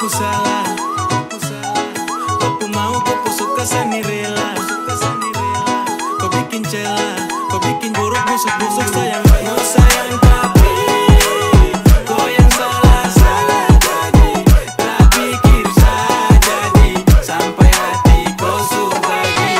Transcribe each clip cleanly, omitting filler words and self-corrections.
pu salah, kau pu mau, kau pu suka sani rela. Kau bikin celah, kau bikin buruk busuk-busuk sayang. Mau sayang tapi kau yang salah jadi. Tak pikir saja di sampai hati kau subagi.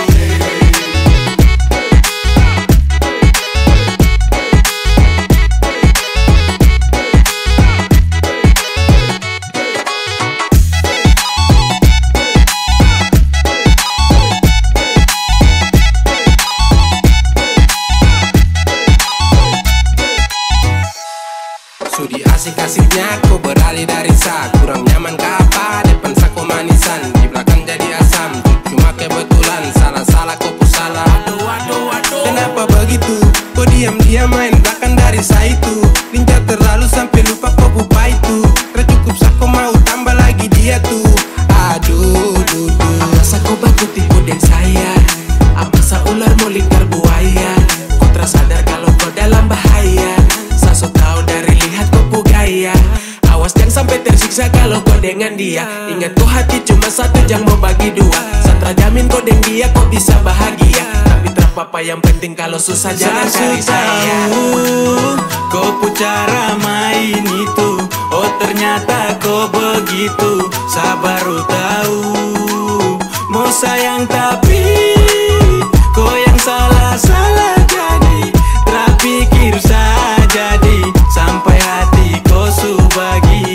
Sudi asik-asiknya kau beralih dari sa. Kurang nyaman ke apa depan sa kau manisan. Di belakang jadi asam, cuma kebetulan. Salah-salah kau pu salah. Kenapa begitu? Kau diam-diam main belakang dari sa itu. Lincah terlalu sampai lupa kau bupa itu. Tercukup sa kau mau tambah lagi dia tuh. Aduh, masa kau baku tipu dan saya. Apa sa ular mau lingkar buaya. Kau tersadar kalau kau dalam bahaya. Sa so tau dari lihat kau pu gaya. Awas jangan sampai tersiksa kalau kau dengan dia. Ingat kau hati cuma satu jangan mau bagi dua. Satra jamin kau dengan dia kau bisa bahagia. Tapi terapa yang penting kalau susah jangan cari saya. Kau pu cara main itu. Oh ternyata kau begitu. Saya baru tahu. Mau sayang tapi kau yang salah jadi. Tak pikir saja di sampai hati kau subagi.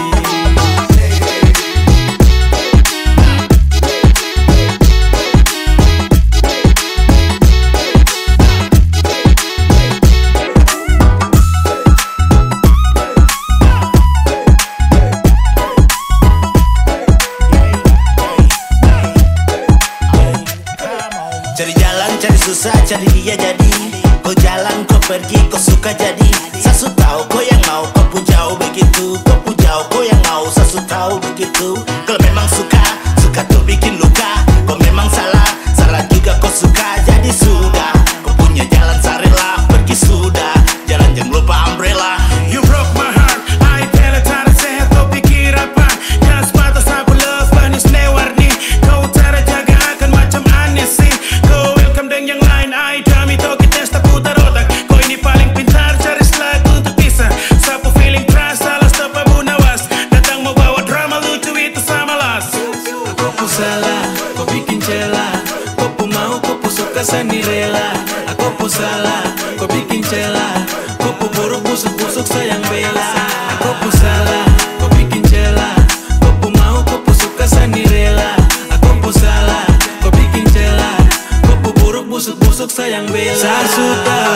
Cari jalan, cari susah, cari dia jadi. Kau jalan, kau pergi, kau suka jadi. Sasu tahu kau yang mau, kau pun jauh begitu. Kau pun jauh, kau yang mau, sasu tahu begitu. Kalau memang suka tuh bikin luka. Kau memang salah juga kau suka. Jadi sudah, kau punya jalan sarela, pergi sudah. Jalan jangan lupa umbrella. You broke my heart, I tell it cara sehat kau pikir apa. Yang sebatas aku love manis newarni. Kau cara jaga akan macam aneh sih. Kau welcome dengan yang lain, I kami toki testa putar otak. Kau ini paling pintar cari slag untuk bisa. Sapu feeling trust, salah stop abu nawas. Datang mau bawa drama lucu itu sama las. Kau pu salah, kau bikin celah. Kau pu mau, kau pu suka sani rela. Aku pu salah, kau bikin celah. Kau pu buruk busuk-busuk sayang bela. Aku pu salah, kau bikin celah. Kau pu mau, kau pu suka sani rela. Aku pu salah, kau bikin celah. Kau pu buruk busuk-busuk sayang bela. Saya sudah